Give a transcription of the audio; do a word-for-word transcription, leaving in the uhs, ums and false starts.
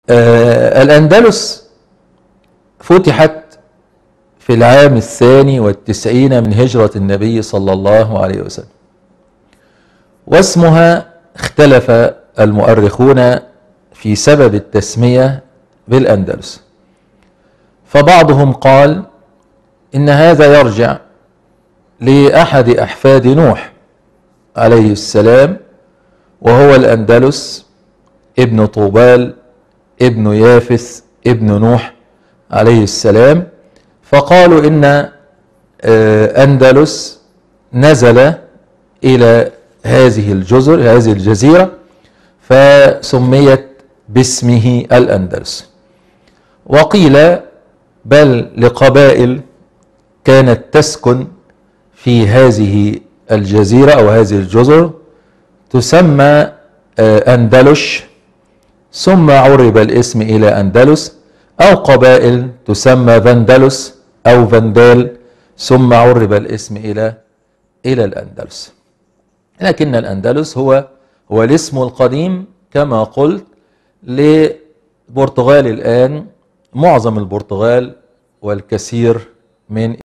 آه الأندلس فتحت في العام الثاني والتسعين من هجرة النبي صلى الله عليه وسلم، واسمها اختلف المؤرخون في سبب التسمية بالأندلس، فبعضهم قال إن هذا يرجع لأحد أحفاد نوح عليه السلام، وهو الأندلس ابن طوبال ابن يافث ابن نوح عليه السلام، فقالوا إن أندلس نزل إلى هذه الجزر هذه الجزيرة فسميت باسمه الأندلس. وقيل بل لقبائل كانت تسكن في هذه الجزيرة أو هذه الجزر تسمى أندلش، ثم عرب الاسم إلى أندلس، أو قبائل تسمى فندلس أو فندال، ثم عرب الاسم إلى إلى الأندلس. لكن الأندلس هو هو الاسم القديم كما قلت لبرتغال الآن، معظم البرتغال والكثير من